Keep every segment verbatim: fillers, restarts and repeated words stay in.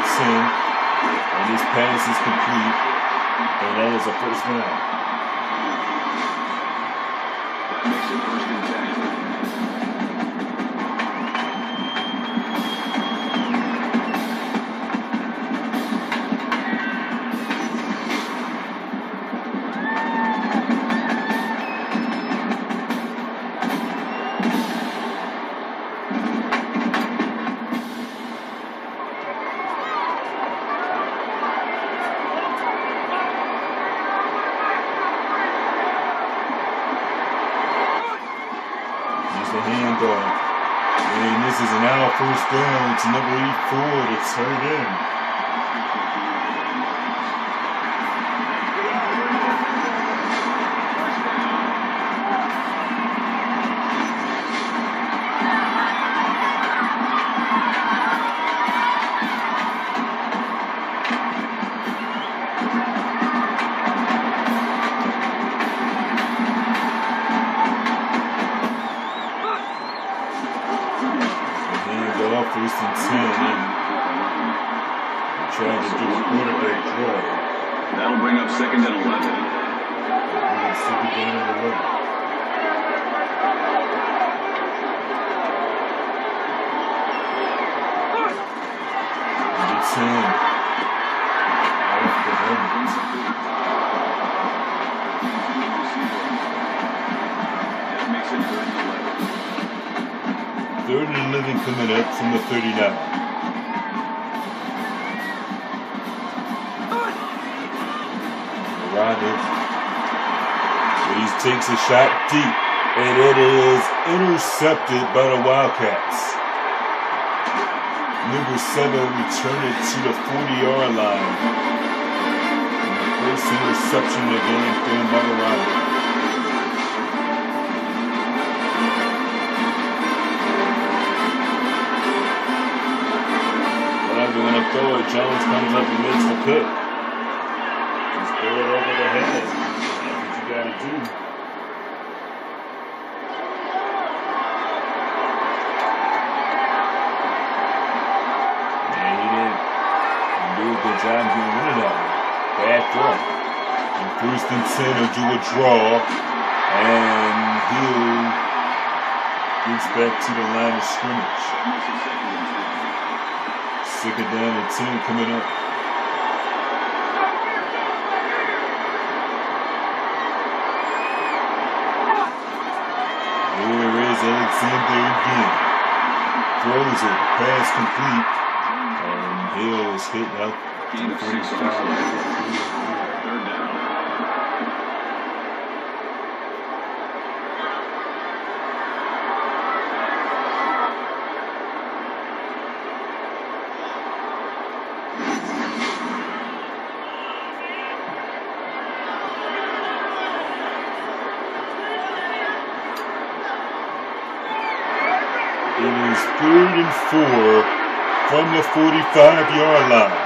steps in, and his pass is complete, and that is a first down. That makes it first and ten. And this is an out first down to number eighty-four to turn in. First and ten, and trying to do a quarterback draw. That'll bring up second and eleven. Second and eleven. Number ten. Off the helmet. That makes it third and eleven. Third and eleven coming up from the thirty-nine. Rodgers. He takes a shot deep, and it is intercepted by the Wildcats. Number seven returned it to the forty-yard line. And the first interception of the game thrown by the Rodgers. They're going to throw it. Jones comes up and makes the pick. Just throw it over the head. That's what you got to do. And he didn't do a good job getting rid of that one. Bad throw. And first and ten will do a draw. And Hill gets back to the line of scrimmage. Second down and ten coming up. There is Alexander again. Throws it, pass complete. And Hill is hit out. Gain of six on the third down. Third and four from the forty-five-yard line.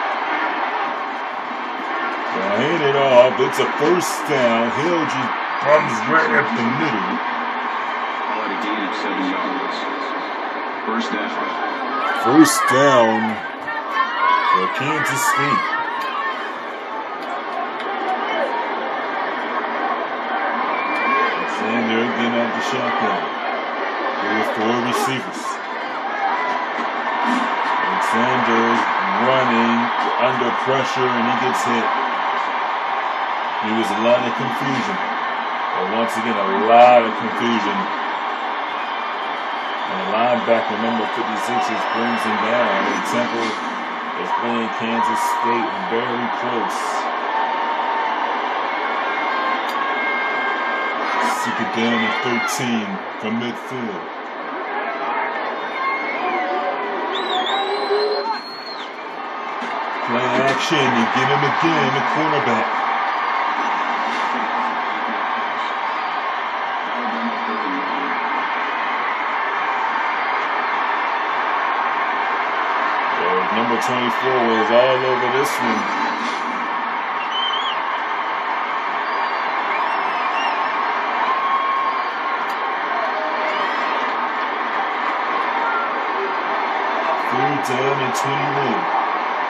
They'll hand it off. It's a first down. Hill just runs right up the middle. Call it a gain of seven yards. First down. First down for Kansas State. Alexander getting out the shotgun. With four receivers. Alexander's running under pressure and he gets hit. There was a lot of confusion. But once again, a lot of confusion. And the linebacker, number fifty-six, brings him down. And Temple is playing Kansas State very close. Second down and thirteen from midfield. Play action, you get him again, the cornerback. So number twenty-four was all over this one. Third down and twenty-one.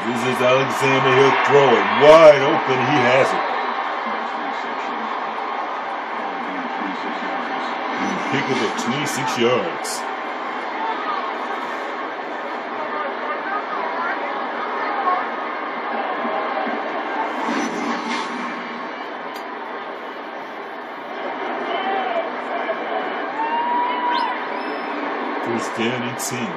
This is Alexander. He'll throw it wide open. He has it. He'll pick up at twenty-six yards. First down and ten.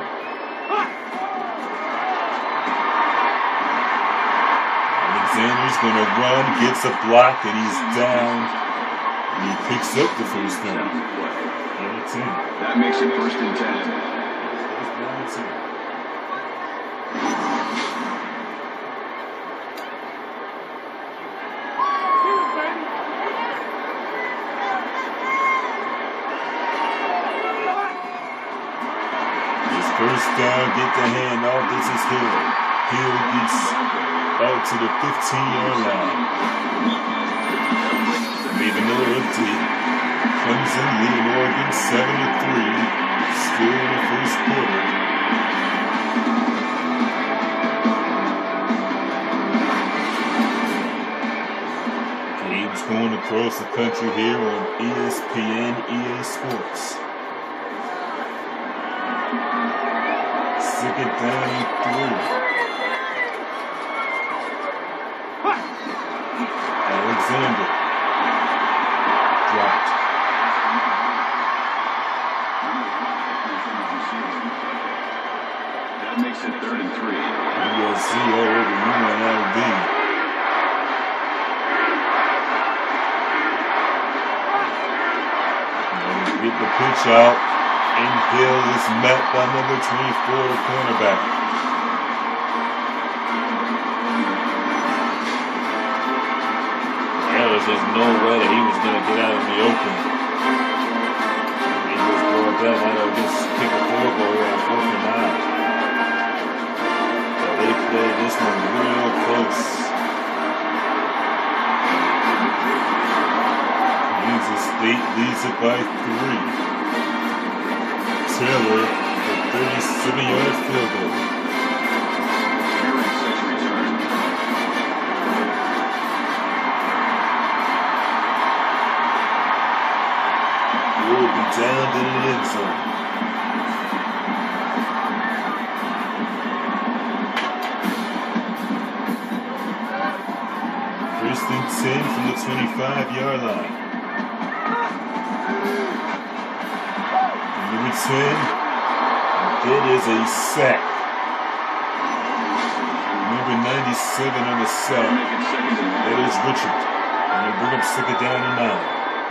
Alexander's going to run, gets a block, and he's down. And he picks up the first down. And ten. That makes it first and ten. First down and ten. First down, get the hand off. This is Hill. Hill gets out to the fifteen-yard line. Leave another empty. Clemson leading Oregon seven to three. Still in the first quarter. Games going across the country here on E S P N, E A Sports. Second down and three. Alexander dropped. That makes it third and three. U S C all over U N L V. Get the pitch out. And Hill is met by number twenty-four, cornerback. There was just no way that he was going to get out in the open. He just brought that out of just kick a field goal on fourth and nine. But they played this one real close. Kansas State leads it by three. Taylor for thirty-seven-yard field goal. Will be down to the end zone. First and ten from the twenty-five-yard line. Number ten, that is a sack. Number ninety-seven on the sack. That is Richard. And they bring up second down and nine.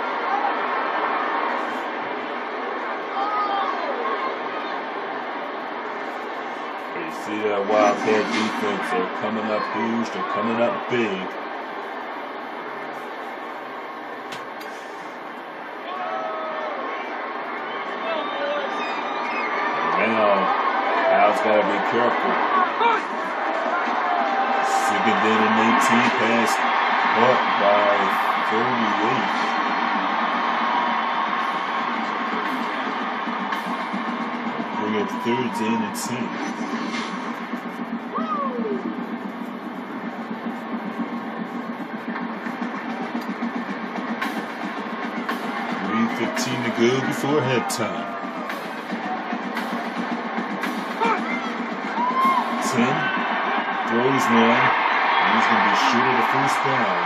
You see that Wildcat defense. They're coming up huge. They're coming up big. Gotta be careful. Second down and eighteen, pass caught by thirty-eight. Bring up third down and ten. three fifteen to go before halftime. ten, throws one, and he's going to be shooting the first down.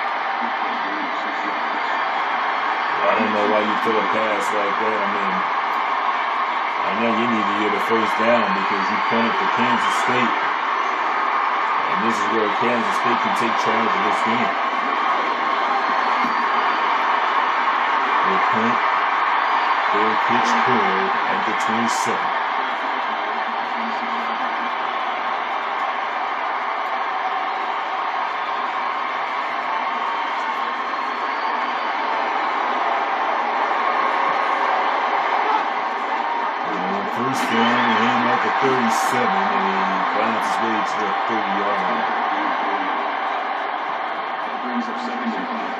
Well, I don't know why you throw a pass like that. I mean, I know you need to get a first down because you punted for Kansas State. And this is where Kansas State can take charge of this game. They punt, their pitch forward at the twenty-seven. First down, and hand out the thirty-seven, and he finds his way to the thirty-yard line. That brings up second and five.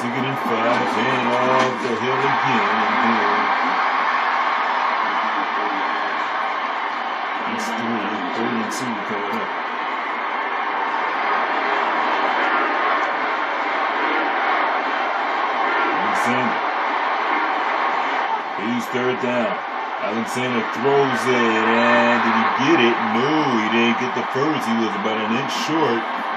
Second and five, hand off the hill again. And Hill. It's three, three and two coming up. Alexander. He's third down. Alexander throws it, and did he get it? No, he didn't get the first. He was about an inch short.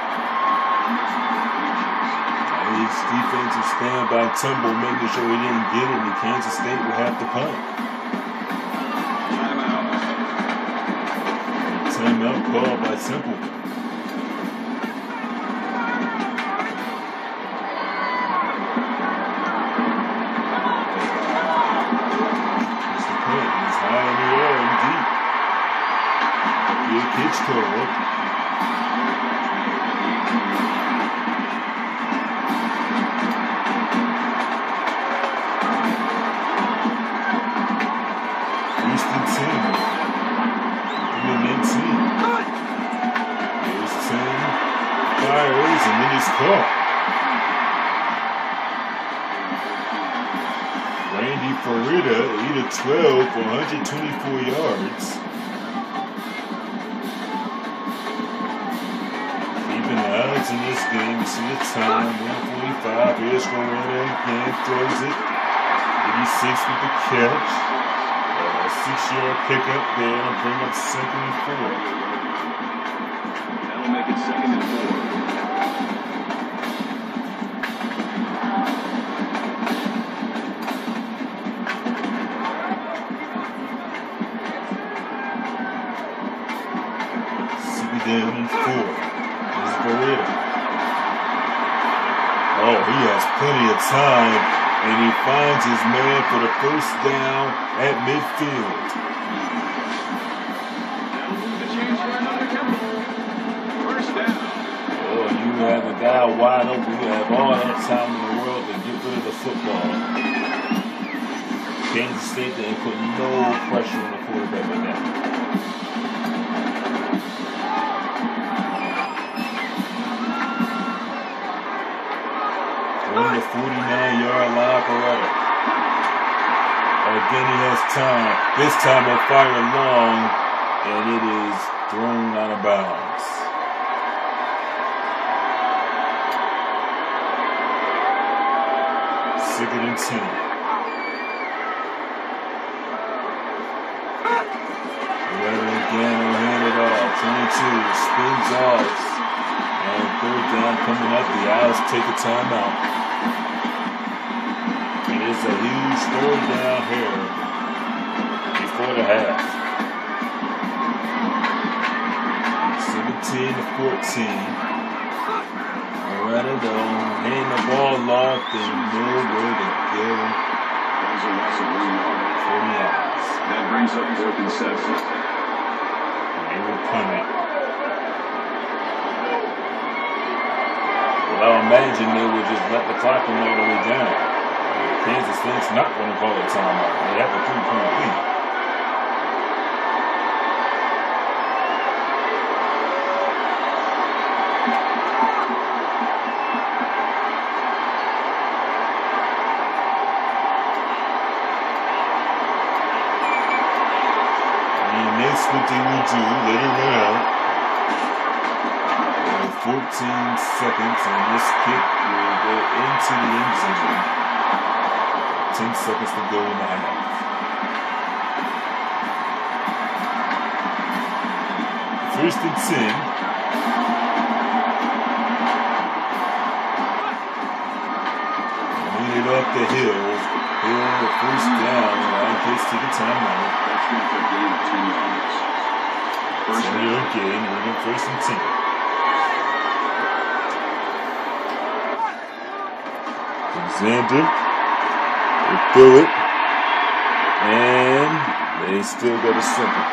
His defensive standby tumble, making sure he didn't get it, and Kansas State will have to punt. Timeout called by Temple. It's the punt. It's high in the air and deep. Good pitch call. And then he's caught. Randy Farida, eight of twelve for one hundred twenty-four yards. Keeping the odds in this game. You see the time, one forty-five. Here's Farida again, throws it. eighty-six with the catch. Uh, six-yard pickup there to bring up second and four. That'll make it second and four. Down in four. This is Beretta. Oh, he has plenty of time, and he finds his man for the first down at midfield. First down. Oh, you have the guy wide open. You have all that time in the world to get rid of the football. Kansas State didn't put no pressure on the quarterback like that. On the forty-nine-yard line for Beretta. Again, he has time. This time he'll fire long, and it is thrown out of bounds. Second and ten. Beretta again will hand it off. twenty-two spins off. And third down coming up. The Owls take a timeout. It is a huge third down here before the half. seventeen to fourteen. Beretta though, hand the ball off and nowhere to go. That was a loss of one yard. For the Owls. That brings up fourth and seven. They will punt it. Well, I imagine they would just let the clock run all the way down. Kansas State's not going to call a timeout. They have a three-point lead. And that's what they will do. Let it run out. fourteen seconds, and this kick will go into the end zone. ten seconds to go in the half. First and ten. Lead it up the hill. Hill, the first down. Line case to the timeout. That's going to gain of ten yards. First down again. We're in first and ten. Alexander. They threw it, and they still got a second.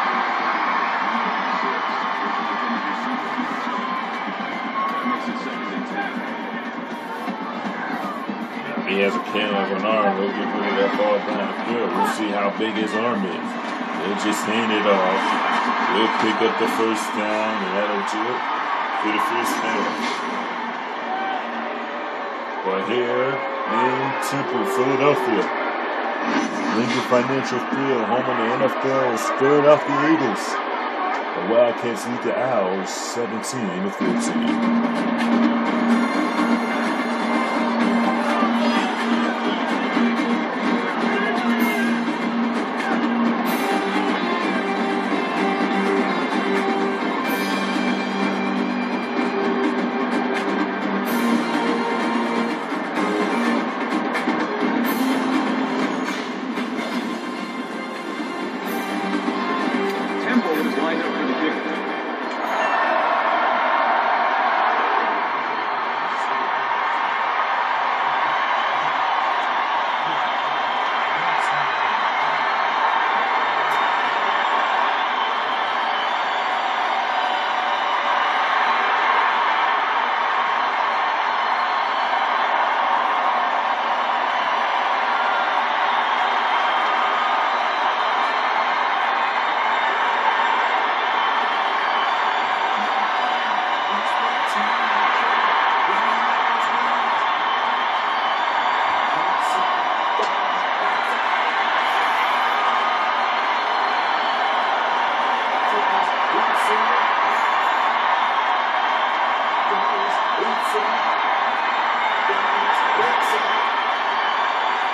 If he has a can of an arm, they'll get rid of that ball down the field. We'll see how big his arm is. They'll just hand it off. They'll pick up the first down, and that'll do it for the first down. But here in Temple, Philadelphia, Lincoln Financial Field, home of the N F L's Philadelphia Eagles. The Wildcats lead the Owls seventeen to fourteen.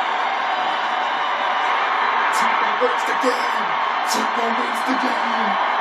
Temple wins the game! Temple wins the game!